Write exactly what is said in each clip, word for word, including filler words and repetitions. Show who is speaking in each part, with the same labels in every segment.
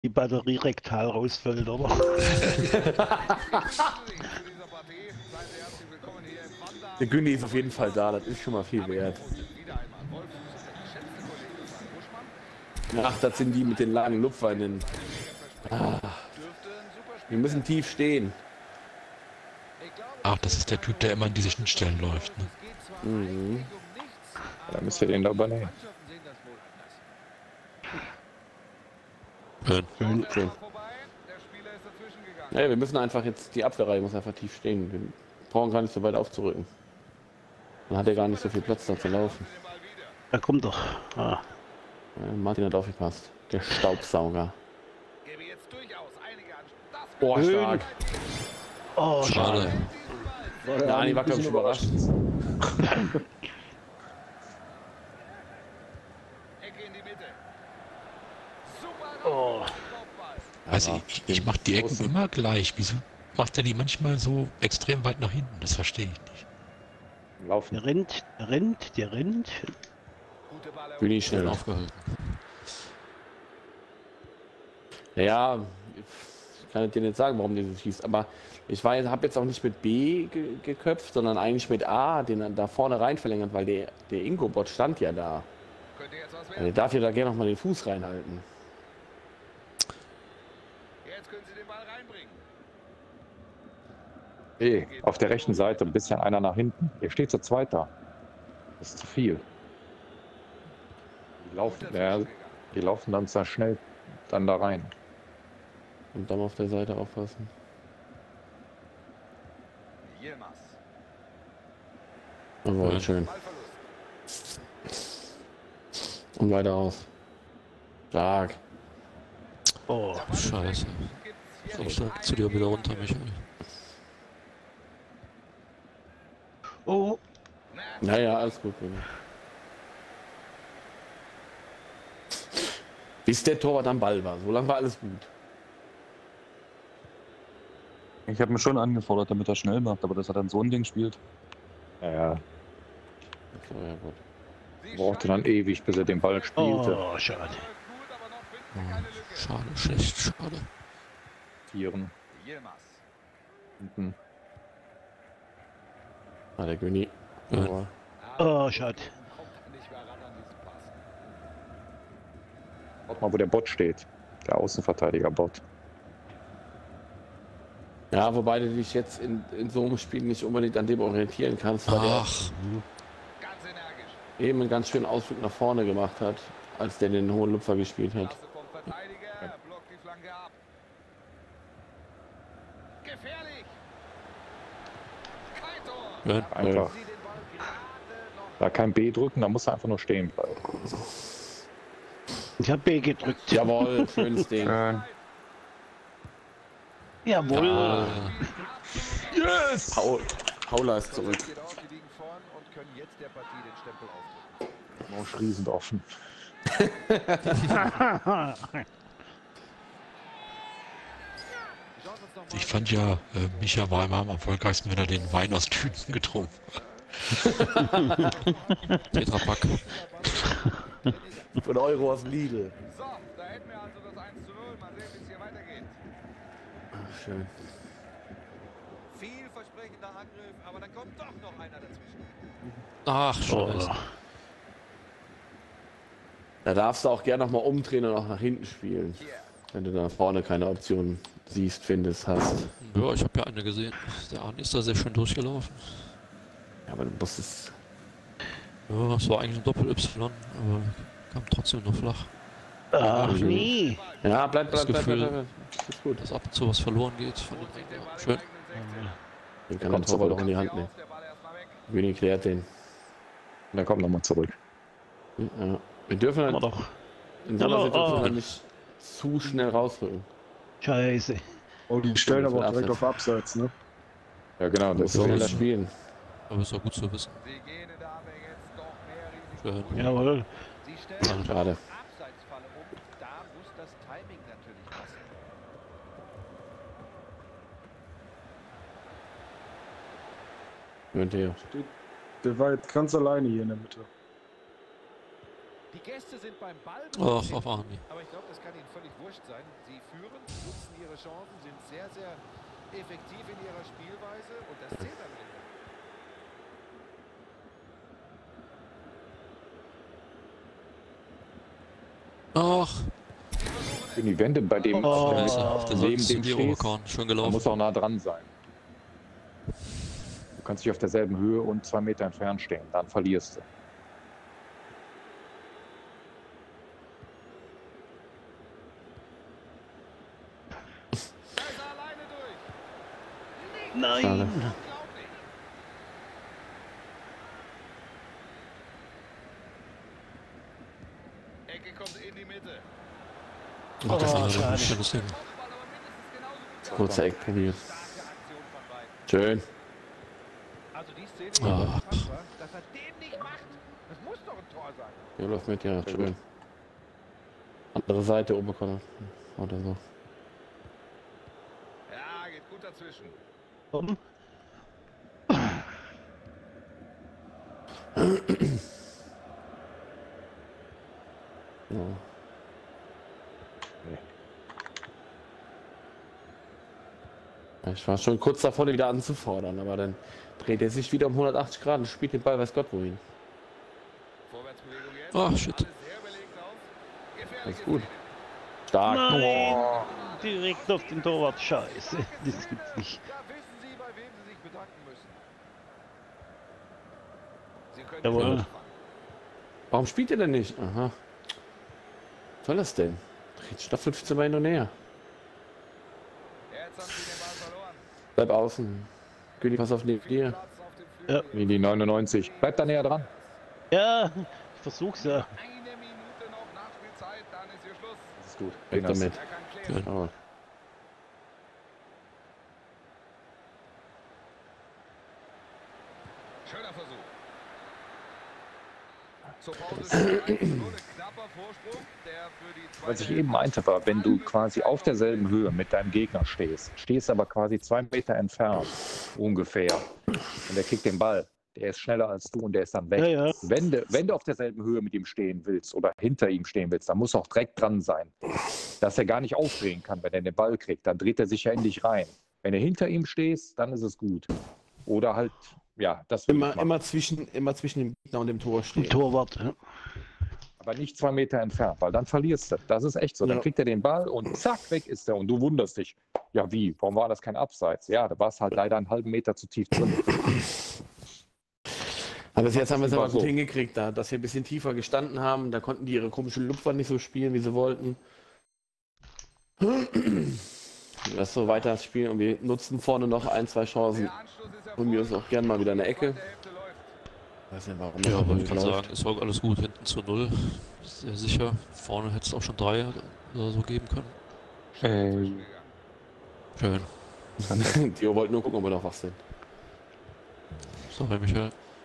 Speaker 1: die Batterie rektal rausfällt, oder?
Speaker 2: Der Günni ist auf jeden Fall da, das ist schon mal viel wert. Ach, das sind die mit den langen Lupfweinen. Ah, wir müssen tief stehen.
Speaker 3: Ach, das ist der Typ, der immer an diese Schnittstellen läuft. Ne?
Speaker 2: Mhm.
Speaker 4: Da müsst ihr den da übernehmen.
Speaker 3: Schön.
Speaker 2: Schön, schön. Ja, wir müssen einfach jetzt, die Abwehrreihe muss einfach tief stehen. Wir brauchen gar nicht so weit aufzurücken. Dann hat er gar nicht so viel Platz da zu laufen.
Speaker 1: Da kommt doch. Ah.
Speaker 2: Ja, Martin hat aufgepasst. Der Staubsauger. Oh, stark.
Speaker 1: Oh,
Speaker 3: Schade.
Speaker 2: Ja, die war, glaube ich, überrascht.
Speaker 1: Oh.
Speaker 3: Also ich, ich mache die Ecken immer gleich. Wieso macht er die manchmal so extrem weit nach hinten? Das verstehe ich nicht.
Speaker 4: Laufen.
Speaker 1: Der rennt, der rennt, der rennt.
Speaker 2: Bin ich schnell aufgehalten. Ja, ich kann dir nicht sagen, warum der so schießt, aber ich habe jetzt auch nicht mit B ge geköpft, sondern eigentlich mit A, den er da vorne rein verlängert, weil der, der Ingo-Bot stand ja da. Also der darf ja da gerne noch mal den Fuß reinhalten.
Speaker 5: Jetzt können Sie den Ball reinbringen.
Speaker 4: Hey, auf der rechten Seite ein bisschen einer nach hinten. Ihr steht zu zweit da. Das ist zu viel. Die laufen, ja, die laufen dann sehr schnell dann da rein.
Speaker 2: Und dann auf der Seite aufpassen. Jawohl, schön. Und weiter aus. Stark.
Speaker 1: Oh.
Speaker 3: Scheiße. So stark zu dir wieder runter, Michael.
Speaker 1: Oh.
Speaker 2: Naja, alles gut. Bis der Torwart am Ball war. So lange war alles gut.
Speaker 6: Ich habe mir schon angefordert, damit er schnell macht, aber dass er dann so ein Ding spielt.
Speaker 4: Ja, ja.
Speaker 2: So, ja, gut.
Speaker 4: Brauchte dann ewig, bis er den Ball spielte.
Speaker 1: Oh, schade.
Speaker 3: Oh, schade, schlecht, schade.
Speaker 4: Vieren. Hinten.
Speaker 2: Ah, der Günni.
Speaker 3: Ja.
Speaker 1: Oh, schade.
Speaker 4: Schaut mal, wo der Bot steht. Der Außenverteidiger-Bot.
Speaker 2: Ja, wobei du dich jetzt in, in so einem Spiel nicht unbedingt an dem orientieren kannst, weil
Speaker 3: Ach,
Speaker 2: der eben einen ganz schönen Ausflug nach vorne gemacht hat, als der den hohen Lupfer gespielt hat.
Speaker 3: ja.
Speaker 4: Einfach. Da kein B drücken, da muss er einfach nur stehen bleiben.
Speaker 1: Ich habe B gedrückt.
Speaker 2: Jawohl, schönes Ding.
Speaker 6: Schön.
Speaker 1: Jawohl.
Speaker 3: Ah,
Speaker 6: Yes!
Speaker 2: Paul, Paula ist zurück.
Speaker 4: Mausch riesend offen.
Speaker 3: ich fand ja, äh, Micha war immer am erfolgreichsten, wenn er den Wein aus Tüten getrunken hat. Tetra Pak.
Speaker 2: Von Euro aus Lidl.
Speaker 5: So, da hätten wir also das eins zu null. Mal sehen, wie es hier weitergeht.
Speaker 2: Ach, schön.
Speaker 5: Vielversprechender Angriff, aber dann kommt doch noch einer dazwischen.
Speaker 3: Ach, scheiße.
Speaker 1: Oh.
Speaker 2: Da darfst du auch gerne noch mal umdrehen und auch nach hinten spielen. Wenn du da vorne keine Option siehst, findest, hast.
Speaker 3: Ja, ich habe ja eine gesehen. Der Arne ist da sehr schön durchgelaufen.
Speaker 2: Ja, aber du musst es.
Speaker 3: Ja, es war eigentlich ein Doppel-Y, aber kam trotzdem noch flach.
Speaker 1: Ach nee.
Speaker 2: Ja, bleib, bleib,
Speaker 3: Das
Speaker 2: bleib,
Speaker 3: Gefühl-
Speaker 2: bleib, bleib. Ist gut.
Speaker 3: Dass ab und zu was verloren geht von dem Gegner. Schön.
Speaker 2: Den kann der Torwart auch in die Hand nehmen. Günni klärt den.
Speaker 4: Und dann kommt nochmal zurück.
Speaker 2: Ja. Wir dürfen
Speaker 1: Aber
Speaker 2: halt
Speaker 1: doch.
Speaker 2: in so einer
Speaker 1: Aber,
Speaker 2: Situation
Speaker 1: oh.
Speaker 2: halt nicht zu schnell rausrücken.
Speaker 1: Scheiße.
Speaker 7: Oh, die stellen
Speaker 2: Das
Speaker 7: aber
Speaker 2: wird
Speaker 7: auch direkt
Speaker 2: Abseits.
Speaker 7: auf Abseits, ne?
Speaker 4: Ja, genau.
Speaker 2: Du
Speaker 4: Das
Speaker 2: musst
Speaker 4: ist
Speaker 2: schneller
Speaker 4: so.
Speaker 2: spielen.
Speaker 3: Aber ist auch gut zu wissen.
Speaker 5: Sie gehen in der Abwehr jetzt doch mehr Risiko.
Speaker 3: Schön.
Speaker 1: Jawohl.
Speaker 5: Sie stellen
Speaker 2: Schade.
Speaker 5: Abseitsfalle um. Da muss das Timing natürlich passen.
Speaker 2: Mit dir.
Speaker 7: Der war jetzt ganz alleine hier in der Mitte.
Speaker 5: Die Gäste sind beim Ball.
Speaker 3: Ach, auf Army.
Speaker 5: Aber ich glaube, das kann ihnen völlig wurscht sein. Sie führen, nutzen ihre Chancen, sind sehr, sehr effektiv in ihrer Spielweise und das zählt am Ende.
Speaker 3: Ach,
Speaker 4: Wenn die Wände bei dem
Speaker 1: Oh.
Speaker 4: wenn
Speaker 3: Scheiße,
Speaker 4: du
Speaker 3: auf der
Speaker 4: neben
Speaker 3: Seite
Speaker 4: dem
Speaker 3: die
Speaker 4: stehst,
Speaker 3: Oberkorn. Schön
Speaker 4: da
Speaker 3: gelaufen.
Speaker 4: muss auch nah dran sein. Du kannst dich auf derselben Höhe und zwei Meter entfernt stehen, dann verlierst du.
Speaker 5: Da ist er alleine durch.
Speaker 1: Nein!
Speaker 2: Schade.
Speaker 5: Unglaublich. Ecke kommt in die Mitte.
Speaker 3: Ach, das
Speaker 1: Oh,
Speaker 3: war
Speaker 1: schade.
Speaker 3: ein schönes Ding.
Speaker 5: Kopfball, aber mindestens genauso gut.
Speaker 2: Kurzer Eck probiert.
Speaker 5: Starke Aktion von beiden.
Speaker 2: Schön.
Speaker 5: Also die Szene ist
Speaker 3: Ah.
Speaker 5: unfassbar, dass er den nicht macht. Das muss doch ein Tor sein.
Speaker 2: Der läuft mit, ja,
Speaker 4: Sehr
Speaker 2: schön.
Speaker 4: gut.
Speaker 2: Andere Seite, Oberkorn. Oder so.
Speaker 5: Ja, geht gut dazwischen.
Speaker 1: Komm.
Speaker 2: Ja. Ja, ich war schon kurz davor, den wieder anzufordern, aber dann dreht er sich wieder um hundertachtzig Grad und spielt den Ball, weiß Gott wohin.
Speaker 5: Vorwärtsbewegung jetzt.
Speaker 3: Ah, shit.
Speaker 5: Alles sehr überlegt aus. Gefährliche
Speaker 2: Alles gut.
Speaker 5: Szene.
Speaker 2: Stark.
Speaker 1: Nein! Direkt auf den Torwart. Scheiße. Das gibt's nicht.
Speaker 5: Da wissen Sie, bei wem Sie sich bedanken müssen. Sie können
Speaker 1: Jawohl.
Speaker 5: anfangen.
Speaker 2: Warum spielt er denn nicht? Aha. Was soll das denn? Dreht statt fünfzehn Mal hin und her.
Speaker 5: Jetzt haben Sie den Ball verloren.
Speaker 2: Bleib außen. König, pass auf neben dir.
Speaker 5: Platz auf dem Flügel.
Speaker 4: Wie die neunundneunzig. Bleib da näher dran.
Speaker 1: Ja, ich versuch's ja.
Speaker 5: Eine Minute noch Nachspielzeit, dann ist hier Schluss.
Speaker 4: Das ist gut.
Speaker 2: Weg
Speaker 4: Den hast du.
Speaker 2: damit.
Speaker 5: Er kann klären.
Speaker 2: Aber
Speaker 5: Schöner Versuch. Zur Pause steht eins zu null, ein knapper Vorsprung, der für die zweite
Speaker 4: Was ich eben meinte, war, wenn du quasi auf derselben Höhe mit deinem Gegner stehst, stehst aber quasi zwei Meter entfernt, ungefähr, und der kriegt den Ball, der ist schneller als du und der ist dann weg.
Speaker 1: Ja, ja.
Speaker 4: Wenn, du, wenn du auf derselben Höhe mit ihm stehen willst oder hinter ihm stehen willst, dann muss er auch direkt dran sein, dass er gar nicht aufdrehen kann, wenn er den Ball kriegt, dann dreht er sich ja in dich rein. Wenn du hinter ihm stehst, dann ist es gut. Oder halt, ja, das will ich
Speaker 2: immer,
Speaker 4: machen.
Speaker 2: immer, zwischen, immer zwischen dem Gegner und dem Tor stehen.
Speaker 1: Ein Torwart. Ja.
Speaker 4: Aber nicht zwei Meter entfernt, weil dann verlierst du. Das ist echt so. Dann
Speaker 2: Ja.
Speaker 4: kriegt er den Ball und zack, weg ist er. Und du wunderst dich. Ja, wie? Warum war das kein Abseits? Ja, da war es halt leider einen halben Meter zu tief drin.
Speaker 2: Aber bis jetzt haben wir es
Speaker 4: War
Speaker 2: aber gut
Speaker 4: so.
Speaker 2: hingekriegt, da, dass wir ein bisschen tiefer gestanden haben. Da konnten die ihre komischen Lupfer nicht so spielen, wie sie wollten. Lass so weiter spielen und wir nutzen vorne noch ein, zwei Chancen.
Speaker 5: Der Anschluss ist
Speaker 2: Und mir ist auch gern mal wieder eine Ecke.
Speaker 5: Der Hälfte läuft.
Speaker 2: Weiß nicht warum.
Speaker 3: Ja,
Speaker 2: das
Speaker 3: aber
Speaker 2: nicht
Speaker 3: ich kann
Speaker 2: läuft.
Speaker 3: sagen, es war alles gut. Hinten zu null. Sehr sicher. Vorne hätte es auch schon drei oder so geben können.
Speaker 6: Ey,
Speaker 3: Schön.
Speaker 2: Die wollten nur gucken, ob wir noch wach sind.
Speaker 3: Sorry, Michael.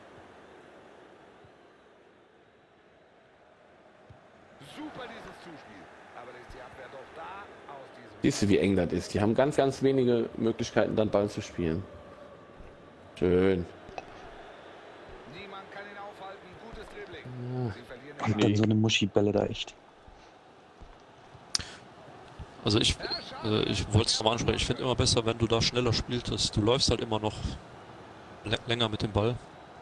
Speaker 5: Super dieses Zuspiel. Aber da ist die Abwehr doch da aus diesem.
Speaker 2: Siehst du, wie eng das ist? Die haben ganz, ganz wenige Möglichkeiten, dann Ball zu spielen. Schön.
Speaker 5: Niemand kann ihn aufhalten. Gutes Dribbling.
Speaker 2: Ja.
Speaker 5: Sie verlieren
Speaker 6: und
Speaker 5: den
Speaker 6: dann so eine Muschi-Bälle da echt.
Speaker 3: Also ich, äh, ich wollte es nochmal ansprechen. Ich finde immer besser, wenn du da schneller spielst. Du läufst halt immer noch lä- länger mit dem Ball.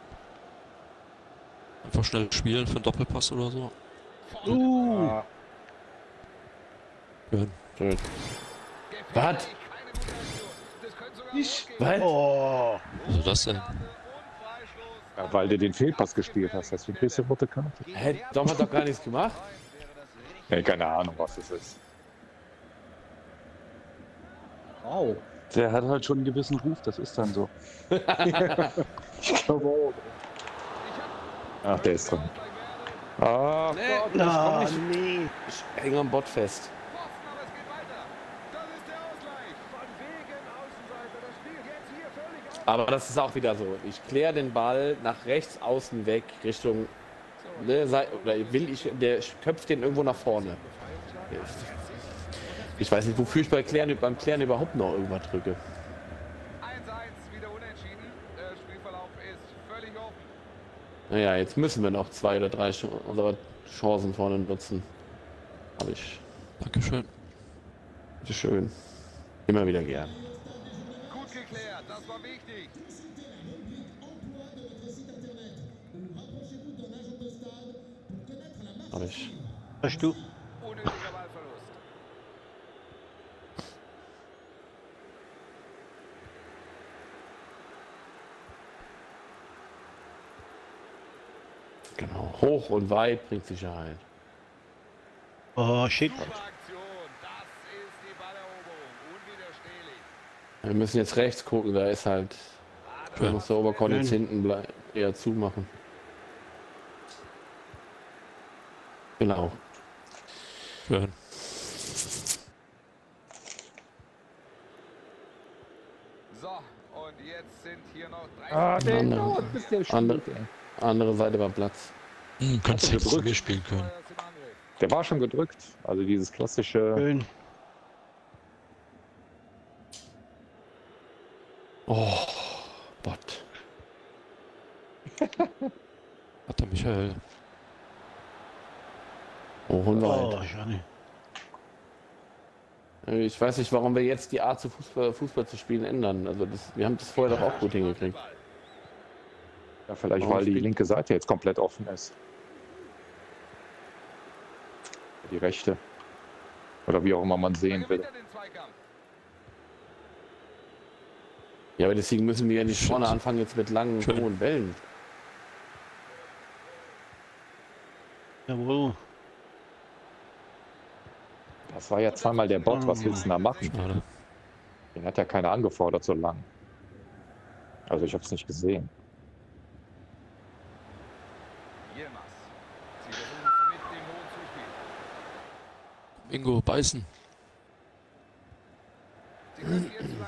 Speaker 3: Einfach schnell spielen für einen Doppelpass oder so.
Speaker 1: Uh,
Speaker 4: Ah,
Speaker 3: Schön.
Speaker 2: Schön. Was?
Speaker 5: Keine gute Aktion. Das könnte sogar losgehen.
Speaker 2: Was?
Speaker 1: oh.
Speaker 3: Also das denn?
Speaker 5: Und Freistoß.
Speaker 4: ja, weil du den Fehlpass gespielt hast. Deswegen kriegst du eine rote Karte.
Speaker 2: Hä? Dom hat doch gar nichts gemacht.
Speaker 5: Wäre das richtig.
Speaker 4: Nee, keine Ahnung, was es ist.
Speaker 6: Wow. Der hat halt schon einen gewissen Ruf, das ist dann so.
Speaker 4: Ich glaube auch. Ach, der ist drin. Ah,
Speaker 2: Nee,
Speaker 4: Gott.
Speaker 1: Ah, nee.
Speaker 2: ich hänge am Bot fest.
Speaker 5: Pfosten, aber es geht weiter. Das ist der Ausgleich. Von wegen Außenseiter. Das Spiel jetzt hier völlig auf.
Speaker 2: Aber das ist auch wieder so. Ich kläre den Ball nach rechts außen weg Richtung. Ne, sei, oder will ich, der köpft den irgendwo nach vorne. Ich weiß nicht, wofür ich bei Klären, beim Klären überhaupt noch irgendwas drücke.
Speaker 5: eins eins, wieder unentschieden. Der Spielverlauf ist völlig offen.
Speaker 2: Naja, jetzt müssen wir noch zwei oder drei Chancen. Aber Chancen vorne nutzen. Habe ich.
Speaker 3: Dankeschön.
Speaker 2: Bitte schön. Immer wieder gern.
Speaker 5: Gut geklärt, das war wichtig.
Speaker 2: Habe ich.
Speaker 1: Hast du?
Speaker 5: Unnötiger Ballverlust.
Speaker 2: Genau. Hoch und weit bringt Sicherheit.
Speaker 1: Oh, shit.
Speaker 5: Super Aktion, das ist die Balleroberung. Unwiderstehlich.
Speaker 2: Wir müssen jetzt rechts gucken, da ist halt. Da muss der Oberkorn jetzt hinten blei- eher zumachen. Genau.
Speaker 3: Schön.
Speaker 5: So, und jetzt sind hier noch drei.
Speaker 4: Ah, der
Speaker 2: Andere-
Speaker 4: dauert, bis der
Speaker 2: andere-
Speaker 4: spielt, ey.
Speaker 2: Andere Seite war Platz.
Speaker 3: Hm, könntest
Speaker 4: du
Speaker 3: jetzt zu
Speaker 4: gedrückt?
Speaker 3: mir spielen können.
Speaker 5: Steuerst im Angriff.
Speaker 4: Der war schon gedrückt. Also dieses klassische.
Speaker 1: Schön.
Speaker 2: Oh, Bot.
Speaker 3: Hat der Michael.
Speaker 2: Oh, und
Speaker 1: Oh,
Speaker 2: weit.
Speaker 1: schade.
Speaker 2: Ich weiß nicht, warum wir jetzt die Art zu Fußball, Fußball zu spielen ändern. Also das, wir haben das vorher doch auch gut hingekriegt.
Speaker 4: Ja, vielleicht
Speaker 2: Warum
Speaker 4: weil die
Speaker 2: spielt-
Speaker 4: linke Seite jetzt komplett offen ist. Die rechte. Oder wie auch immer man sehen will.
Speaker 5: Gewinnt er den Zweikampf.
Speaker 2: Ja, aber deswegen müssen wir ja nicht
Speaker 3: Shit.
Speaker 2: vorne anfangen jetzt mit langen,
Speaker 3: Schön.
Speaker 2: hohen Bällen.
Speaker 1: Jawohl.
Speaker 4: Das war ja zweimal der Bot. Was willst du denn da machen?
Speaker 3: Schade.
Speaker 4: Den hat ja keiner angefordert so lang. Also ich habe es nicht gesehen.
Speaker 5: Yilmaz. Sie versuchen mit dem hohen Zuspiel.
Speaker 3: Bingo, beißen.
Speaker 5: Sie können jetzt flanken.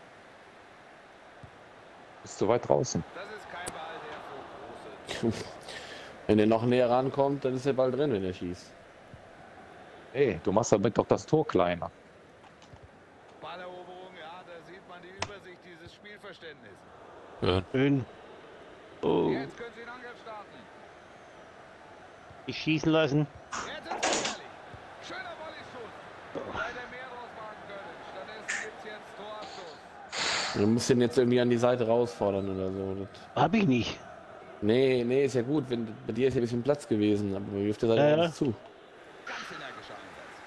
Speaker 4: Ist zu weit draußen.
Speaker 5: Das ist kein Ball, der für große.
Speaker 2: Wenn er noch näher rankommt, dann ist der Ball drin, wenn er schießt.
Speaker 4: Ey, du machst damit doch das Tor kleiner.
Speaker 5: Balleroberung, ja, da sieht man die Übersicht, dieses Spielverständnis.
Speaker 3: Schön.
Speaker 1: Schön. Oh,
Speaker 5: Jetzt können Sie den Angriff starten.
Speaker 1: ich schießen lassen.
Speaker 5: Jetzt ist es gefährlich. Schöner Volleyschuss. Hätte mehr draus machen können. Stattdessen gibt es jetzt Torabstoß.
Speaker 2: Du musst den jetzt irgendwie an die Seite rausfordern oder so. Das,
Speaker 1: Hab ich nicht.
Speaker 2: nee, nee, ist ja gut. Wenn, bei dir ist ja ein bisschen Platz gewesen, aber bei mir auf der Seite
Speaker 1: Ja, ja.
Speaker 2: alles zu.
Speaker 5: Ganz energischer Einsatz.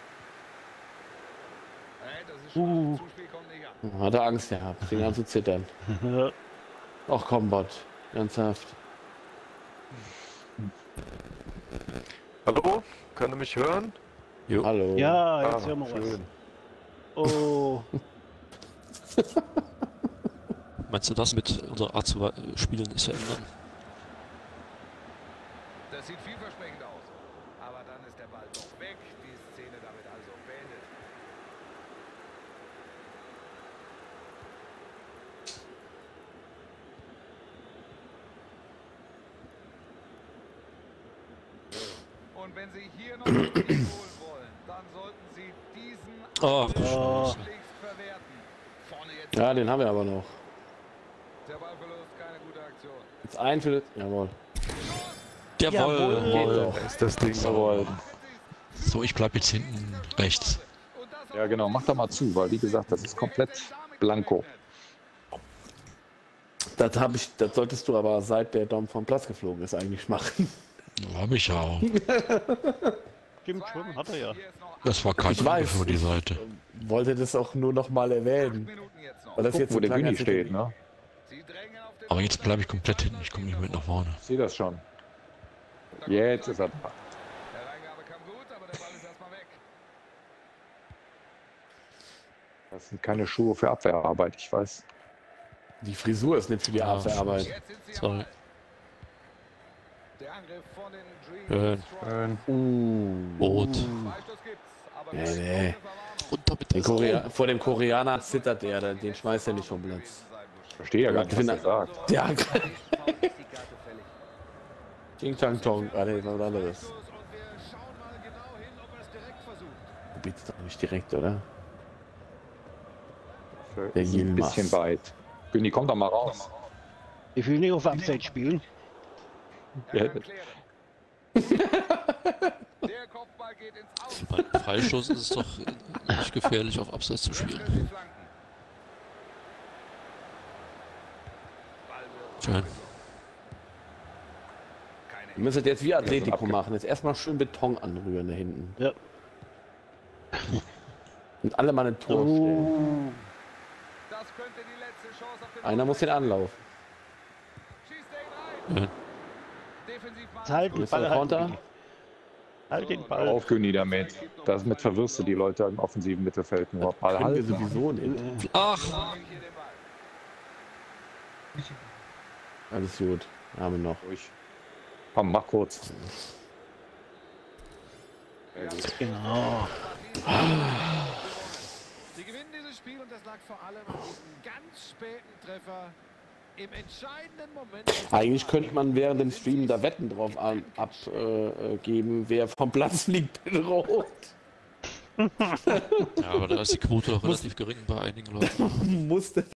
Speaker 5: Hey, das ist schon.
Speaker 1: Uh.
Speaker 5: Zuspiel kommt nicht an.
Speaker 2: Hat er Angst gehabt, fing an zu zittern.
Speaker 1: Ja.
Speaker 2: Ach komm, Bot. Ernsthaft.
Speaker 7: Hallo? Könnt ihr mich hören?
Speaker 3: Jo.
Speaker 2: Hallo.
Speaker 1: Ja,
Speaker 7: Ah,
Speaker 1: jetzt hören wir was.
Speaker 7: schön.
Speaker 1: Oh,
Speaker 3: Meinst du das mit unserer Art zu wa- spielen ist verändern?
Speaker 5: Das sieht vielversprechend aus. Aber dann ist der Ball doch weg. Die Szene damit also beendet. Und wenn Sie hier noch einen Sieg holen wollen, dann sollten Sie diesen
Speaker 3: Oh,
Speaker 5: Angriff
Speaker 1: oh.
Speaker 5: möglichst verwerten. Vorne jetzt
Speaker 2: Ja, den haben wir aber noch.
Speaker 5: der Ballverlust, keine gute Aktion.
Speaker 2: Jetzt ein für. Jawohl.
Speaker 3: jawohl.
Speaker 2: Geht doch.
Speaker 7: Ist das Ding
Speaker 4: Jawohl.
Speaker 3: So, ich bleib jetzt hinten rechts.
Speaker 5: Und das
Speaker 4: Ja genau, mach da mal zu, weil wie gesagt, das ist komplett blanko.
Speaker 2: Das, hab ich, das solltest du aber seit der Dom vom Platz geflogen ist eigentlich machen.
Speaker 3: Hab ich ja auch.
Speaker 1: stimmt schon, hat er ja.
Speaker 5: Hier ist noch
Speaker 3: Das war kein
Speaker 2: Ich weiß.
Speaker 3: Angriff für die Seite.
Speaker 2: Wollte das auch nur noch mal
Speaker 5: acht
Speaker 2: erwähnen.
Speaker 5: Minuten jetzt noch.
Speaker 2: Weil das
Speaker 4: Guck,
Speaker 2: jetzt
Speaker 4: wo
Speaker 2: so
Speaker 4: der
Speaker 2: klang,
Speaker 4: Bühne
Speaker 2: als hätte
Speaker 4: steht,
Speaker 2: die-
Speaker 4: ne?
Speaker 5: Sie drängen auf den
Speaker 3: Aber jetzt bleibe ich komplett hinten. Ich komme nicht mehr mit nach vorne.
Speaker 4: Ich sehe das schon. Jetzt ist er da.
Speaker 5: Der Reingabe kam gut, aber der Ball ist erstmal weg.
Speaker 4: Das sind keine Schuhe für Abwehrarbeit, ich weiß.
Speaker 2: Die Frisur ist nicht für die
Speaker 3: Ja,
Speaker 2: Abwehrarbeit.
Speaker 5: Jetzt sind sie am
Speaker 3: Sorry.
Speaker 5: Ball. Der Angriff von den Dreams.
Speaker 3: Schön.
Speaker 2: Uh.
Speaker 3: Rot.
Speaker 5: Freistoß gibt's, aber
Speaker 2: Nee,
Speaker 5: keine
Speaker 2: nee.
Speaker 5: große Verwarnung.
Speaker 3: Runter mit
Speaker 2: Den
Speaker 3: der
Speaker 2: Korea vor dem Koreaner zittert der, der- den schmeißt er nicht vom Platz.
Speaker 4: Ich verstehe ja gar nicht, was er sagt.
Speaker 2: Ja,
Speaker 5: Ist die Karte fällig.
Speaker 2: Ching Chang Chong. Ah, nee, was anderes.
Speaker 5: Und wir schauen mal genau hin, ob er es direkt versucht.
Speaker 2: Du bietest doch nicht direkt, oder?
Speaker 4: Der
Speaker 2: Der
Speaker 4: ist ein
Speaker 2: Yilmaz.
Speaker 4: bisschen weit. Günni, komm doch mal raus.
Speaker 1: Ich will nicht auf Abseits spielen.
Speaker 5: Er
Speaker 4: Ja.
Speaker 5: kann klären. Der Kopfball geht ins Aus.
Speaker 3: Beim Freistoß ist es doch nicht gefährlich, auf Abseits zu spielen. Schön.
Speaker 2: Wir müssen jetzt wie Atletico machen. Jetzt erstmal schön Beton anrühren da hinten.
Speaker 1: Ja.
Speaker 2: Und alle mal ein Tor stellen.
Speaker 5: Das könnte die letzte Chance auf den
Speaker 2: Einer muss den Anlauf.
Speaker 5: Schießt er ihn rein.
Speaker 3: Ja.
Speaker 5: Defensiv
Speaker 1: Jetzt halt den
Speaker 2: Ist der
Speaker 1: Ball. Halt,
Speaker 2: Konter?
Speaker 1: halt den
Speaker 4: Hör
Speaker 1: Ball.
Speaker 4: auf, Köni, damit. Damit verwirrst du die Leute im offensiven Mittelfeld nur. Ball
Speaker 2: Können wir
Speaker 4: halten.
Speaker 2: sowieso nicht.
Speaker 3: Ach,
Speaker 2: Alles gut. Haben wir noch.
Speaker 4: Durch. Komm, mach kurz.
Speaker 1: Genau.
Speaker 5: Sie gewinnen dieses Spiel und das lag vor allem an diesem ganz späten Treffer im entscheidenden Moment.
Speaker 2: Eigentlich könnte man während dem Stream da Wetten drauf an, abgeben, äh, wer vom Platz liegt in Rot.
Speaker 3: ja, aber da ist die Quote doch relativ gering bei einigen Leuten.
Speaker 2: Musste